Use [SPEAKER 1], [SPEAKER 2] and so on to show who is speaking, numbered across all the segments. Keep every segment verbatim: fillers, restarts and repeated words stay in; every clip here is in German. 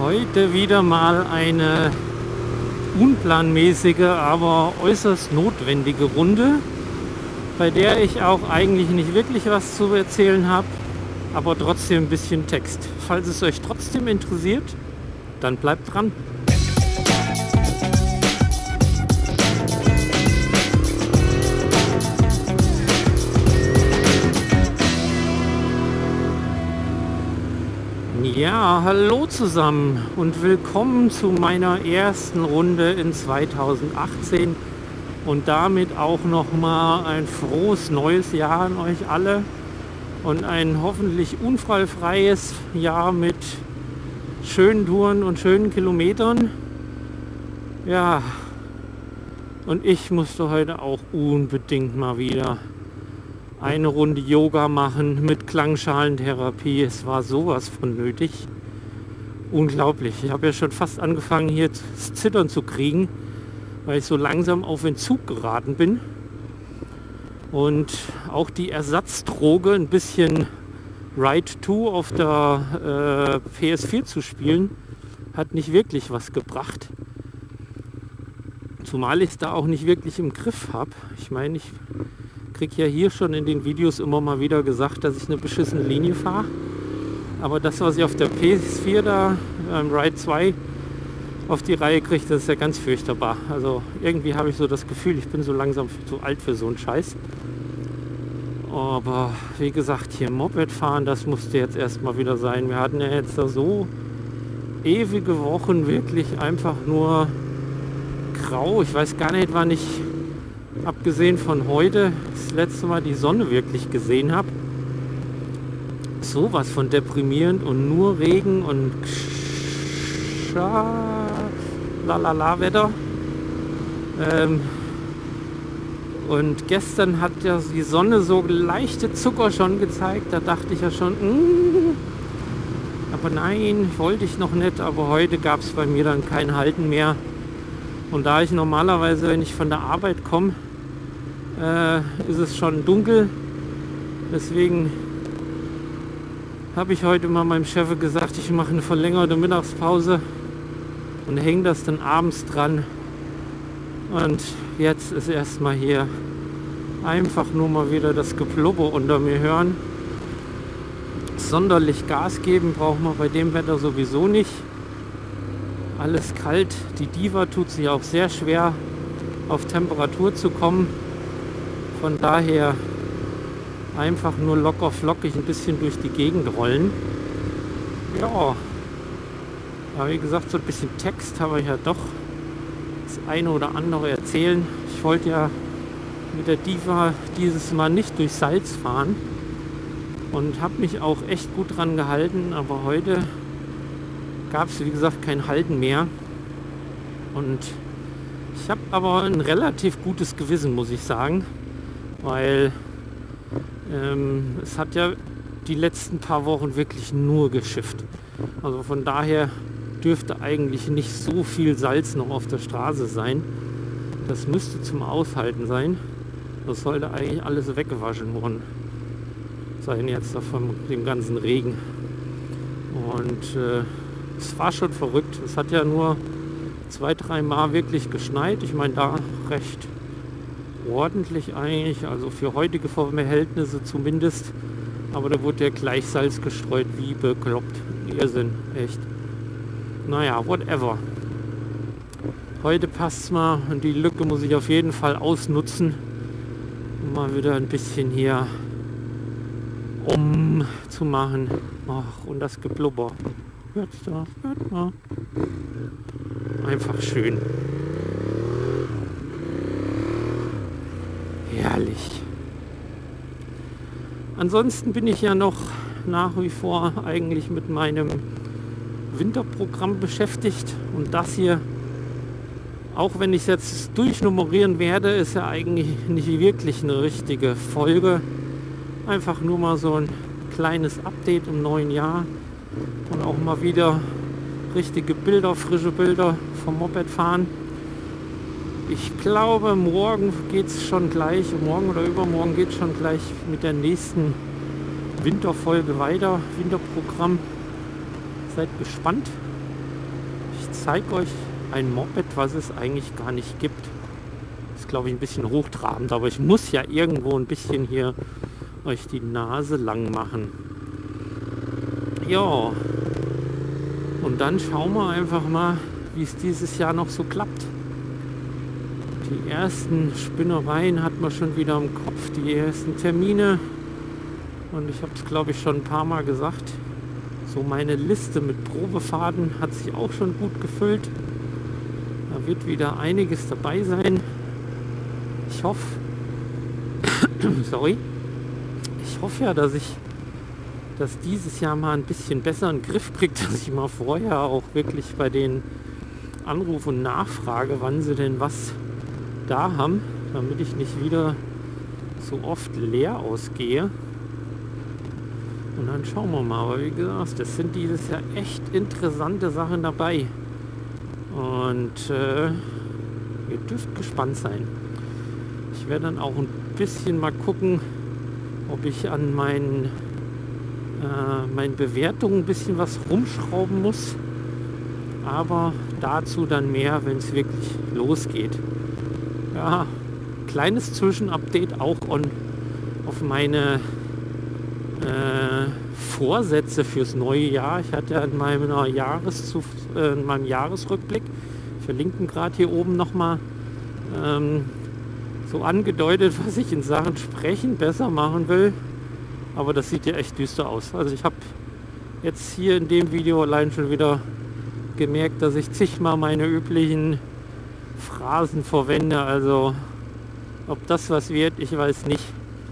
[SPEAKER 1] Heute wieder mal eine unplanmäßige, aber äußerst notwendige Runde, bei der ich auch eigentlich nicht wirklich was zu erzählen habe, aber trotzdem ein bisschen Text. Falls es euch trotzdem interessiert, dann bleibt dran. Ja, hallo zusammen und willkommen zu meiner ersten Runde in zweitausendachtzehn und damit auch nochmal ein frohes neues Jahr an euch alle und ein hoffentlich unfallfreies Jahr mit schönen Touren und schönen Kilometern. Ja, und ich musste heute auch unbedingt mal wieder eine Runde Yoga machen mit Klangschalentherapie. Es war sowas von nötig. Unglaublich. Ich habe ja schon fast angefangen hier das Zittern zu kriegen, weil ich so langsam auf Entzug geraten bin. Und auch die Ersatzdroge, ein bisschen Ride zwei auf der äh, P S vier zu spielen, hat nicht wirklich was gebracht. Zumal ich es da auch nicht wirklich im Griff habe. Ich meine, ich kriege ja hier schon in den Videos immer mal wieder gesagt, dass ich eine beschissene Linie fahre. Aber das, was ich auf der P S vier da beim Ride zwei auf die Reihe kriege, das ist ja ganz furchtbar. Also irgendwie habe ich so das Gefühl, ich bin so langsam zu alt für so einen Scheiß. Aber wie gesagt, hier Moped fahren, das musste jetzt erstmal wieder sein. Wir hatten ja jetzt da so ewige Wochen wirklich einfach nur grau. Ich weiß gar nicht, wann ich, abgesehen von heute, das letzte Mal die Sonne wirklich gesehen habe. Sowas von deprimierend und nur Regen und lalala Wetter. Ähm und gestern hat ja die Sonne so leichte Zucker schon gezeigt. Da dachte ich ja schon, mm, aber nein, wollte ich noch nicht. Aber heute gab es bei mir dann kein Halten mehr. Und da ich normalerweise, wenn ich von der Arbeit komme, äh, ist es schon dunkel. Deswegen habe ich heute mal meinem Chef gesagt, ich mache eine verlängerte Mittagspause und hänge das dann abends dran. Und jetzt ist erstmal hier einfach nur mal wieder das Geplubber unter mir hören. Sonderlich Gas geben braucht man bei dem Wetter sowieso nicht. Alles kalt. Die Diva tut sich auch sehr schwer, auf Temperatur zu kommen. Von daher einfach nur locker flockig ein bisschen durch die Gegend rollen. Ja, aber wie gesagt, so ein bisschen Text habe ich ja doch das eine oder andere erzählen. Ich wollte ja mit der Diva dieses Mal nicht durch Salz fahren und habe mich auch echt gut dran gehalten, aber heute gab es wie gesagt kein Halten mehr und ich habe aber ein relativ gutes Gewissen, muss ich sagen, weil ähm, es hat ja die letzten paar Wochen wirklich nur geschifft. Also von daher dürfte eigentlich nicht so viel Salz noch auf der Straße sein. Das müsste zum Aushalten sein. Das sollte eigentlich alles weggewaschen worden sein jetzt von dem ganzen Regen. Und äh, es war schon verrückt. Es hat ja nur zwei, drei Mal wirklich geschneit. Ich meine, da recht ordentlich eigentlich, also für heutige Verhältnisse zumindest. Aber da wurde ja gleich Salz gestreut, wie bekloppt. Irrsinn, echt. Naja, whatever. Heute passt es mal und die Lücke muss ich auf jeden Fall ausnutzen, um mal wieder ein bisschen hier um zu machen. Ach, und das Geblubber. Hört's da? Hört mal. Einfach schön. Herrlich. Ansonsten bin ich ja noch nach wie vor eigentlich mit meinem Winterprogramm beschäftigt und das hier, auch wenn ich es jetzt durchnummerieren werde, ist ja eigentlich nicht wirklich eine richtige Folge. Einfach nur mal so ein kleines Update im neuen Jahr und auch mal wieder richtige Bilder, frische Bilder vom Moped fahren. Ich glaube, morgen geht es schon gleich, morgen oder übermorgen geht es schon gleich mit der nächsten Winterfolge weiter, Winterprogramm. Seid gespannt. Ich zeige euch ein Moped, was es eigentlich gar nicht gibt. Ist, glaube ich, ein bisschen hochtrabend, aber ich muss ja irgendwo ein bisschen hier euch die Nase lang machen. Ja, und dann schauen wir einfach mal, wie es dieses Jahr noch so klappt. Die ersten Spinnereien hat man schon wieder im Kopf, die ersten Termine. Und ich habe es, glaube ich, schon ein paar Mal gesagt. So meine Liste mit Probefahrten hat sich auch schon gut gefüllt. Da wird wieder einiges dabei sein. Ich hoffe, sorry, ich hoffe ja, dass ich das dieses Jahr mal ein bisschen besser in den Griff kriege, dass ich mal vorher auch wirklich bei den Anrufe und nachfrage, wann sie denn was da haben, damit ich nicht wieder so oft leer ausgehe. Und dann schauen wir mal. Aber wie gesagt, das sind dieses Jahr echt interessante Sachen dabei. Und äh, ihr dürft gespannt sein. Ich werde dann auch ein bisschen mal gucken, ob ich an meinen, äh, meinen Bewertungen ein bisschen was rumschrauben muss. Aber dazu dann mehr, wenn es wirklich losgeht. Ja, kleines Zwischenupdate auch on, auf meine äh, Vorsätze fürs neue Jahr. Ich hatte in meinem, Jahres äh, in meinem Jahresrückblick, ich verlinke ihn gerade hier oben nochmal, ähm, so angedeutet, was ich in Sachen Sprechen besser machen will. Aber das sieht ja echt düster aus. Also ich habe jetzt hier in dem Video allein schon wieder gemerkt, dass ich zigmal meine üblichen Phrasen verwende. Also ob das was wird, ich weiß nicht.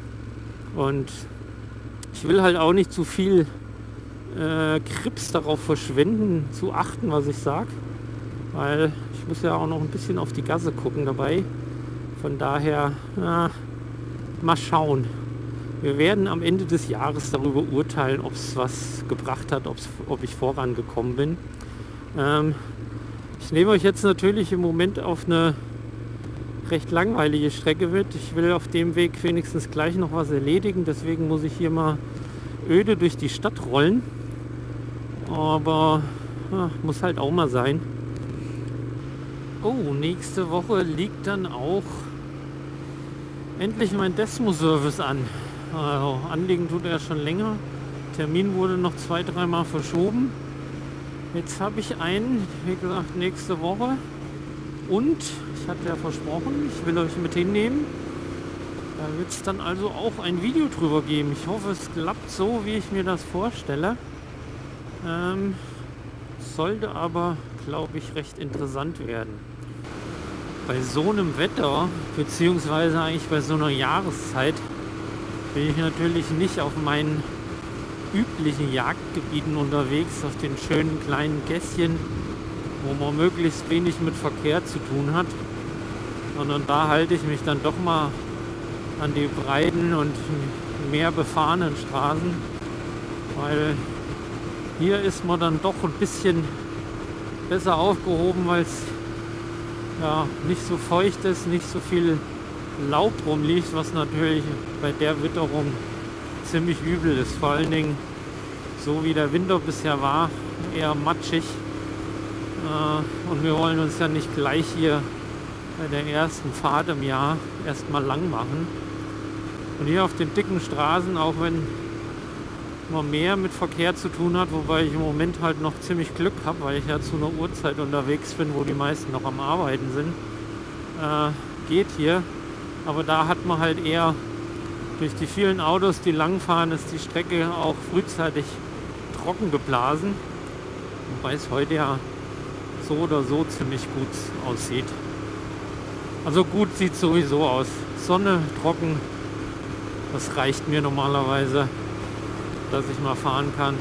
[SPEAKER 1] Und ich will halt auch nicht zu viel äh, Krips darauf verschwenden, zu achten, was ich sage. Weil ich muss ja auch noch ein bisschen auf die Gasse gucken dabei. Von daher, na, mal schauen. Wir werden am Ende des Jahres darüber urteilen, ob es was gebracht hat, ob's, ob ich vorangekommen bin. Ähm, ich nehme euch jetzt natürlich im Moment auf eine recht langweilige Strecke mit. Ich will auf dem Weg wenigstens gleich noch was erledigen. Deswegen muss ich hier mal öde durch die Stadt rollen. Aber ja, muss halt auch mal sein. Oh, nächste Woche liegt dann auch endlich mein Desmo-Service an. Also, anliegen tut er schon länger. Termin wurde noch zwei, dreimal verschoben. Jetzt habe ich einen, wie gesagt, nächste Woche. Und ich hatte ja versprochen, ich will euch mit hinnehmen. Da wird es dann also auch ein Video drüber geben. Ich hoffe, es klappt so, wie ich mir das vorstelle. Ähm, sollte aber, glaube ich, recht interessant werden. Bei so einem Wetter, beziehungsweise eigentlich bei so einer Jahreszeit, bin ich natürlich nicht auf meinen üblichen Jagdgebieten unterwegs, auf den schönen kleinen Gässchen, wo man möglichst wenig mit Verkehr zu tun hat, sondern da halte ich mich dann doch mal an die breiten und mehr befahrenen Straßen, weil hier ist man dann doch ein bisschen besser aufgehoben, weil es ja nicht so feucht ist, nicht so viel Laub rumliegt, was natürlich bei der Witterung ziemlich übel ist. Vor allen Dingen, so wie der Winter bisher war, eher matschig. Äh, und wir wollen uns ja nicht gleich hier bei der ersten Fahrt im Jahr erstmal lang machen. Und hier auf den dicken Straßen, auch wenn man mehr mit Verkehr zu tun hat, wobei ich im Moment halt noch ziemlich Glück habe, weil ich ja zu einer Uhrzeit unterwegs bin, wo die meisten noch am Arbeiten sind, äh, geht hier. Aber da hat man halt eher durch die vielen Autos, die langfahren, ist die Strecke auch frühzeitig trocken geblasen. Wobei es heute ja so oder so ziemlich gut aussieht. Also gut sieht sowieso aus. Sonne, trocken, das reicht mir normalerweise, dass ich mal fahren kann.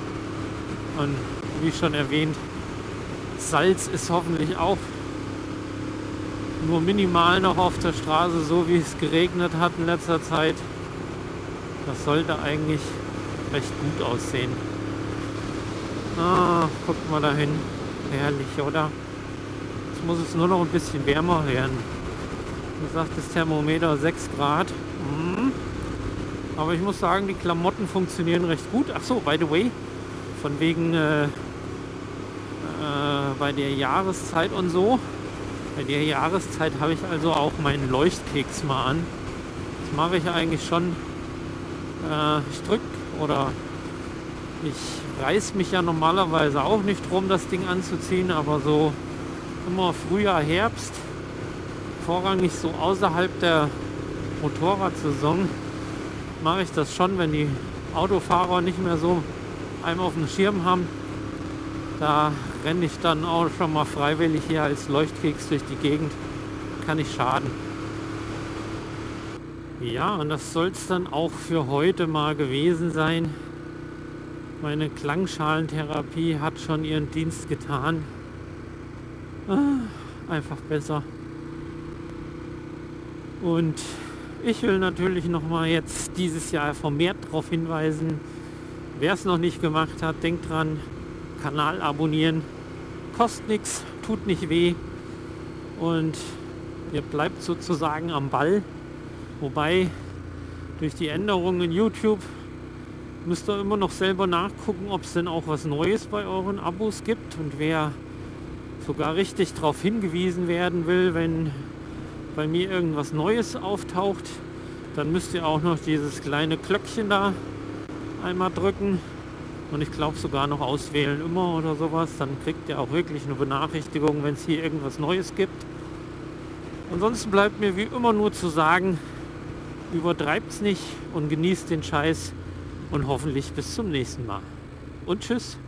[SPEAKER 1] Und wie schon erwähnt, Salz ist hoffentlich auch nur minimal noch auf der Straße, so wie es geregnet hat in letzter Zeit. Das sollte eigentlich recht gut aussehen. Ah, guckt mal dahin. Herrlich, oder? Jetzt muss es nur noch ein bisschen wärmer werden. Wie gesagt, das Thermometer sechs Grad. Mhm. Aber ich muss sagen, die Klamotten funktionieren recht gut. Ach so, by the way, von wegen äh, äh, bei der Jahreszeit und so. Bei der Jahreszeit habe ich also auch meinen Leuchtkeks mal an. Das mache ich eigentlich schon. Äh, ich drücke oder ich reiß mich ja normalerweise auch nicht drum, das Ding anzuziehen, aber so immer Frühjahr, Herbst, vorrangig so außerhalb der Motorradsaison, mache ich das schon, wenn die Autofahrer nicht mehr so einen auf dem Schirm haben. Da renne ich dann auch schon mal freiwillig hier als Leuchtkeks durch die Gegend. Kann nicht schaden. Ja, und das soll es dann auch für heute mal gewesen sein. Meine Klangschalentherapie hat schon ihren Dienst getan. Einfach besser. Und ich will natürlich noch mal jetzt dieses Jahr vermehrt darauf hinweisen, wer es noch nicht gemacht hat, denkt dran, Kanal abonnieren, kostet nichts, tut nicht weh und ihr bleibt sozusagen am Ball. Wobei durch die Änderungen in YouTube müsst ihr immer noch selber nachgucken, ob es denn auch was Neues bei euren Abos gibt, und wer sogar richtig darauf hingewiesen werden will, wenn bei mir irgendwas Neues auftaucht, dann müsst ihr auch noch dieses kleine Glöckchen da einmal drücken. Und ich glaube sogar noch auswählen immer oder sowas. Dann kriegt ihr auch wirklich eine Benachrichtigung, wenn es hier irgendwas Neues gibt. Ansonsten bleibt mir wie immer nur zu sagen, übertreibt's nicht und genießt den Scheiß und hoffentlich bis zum nächsten Mal. Und tschüss.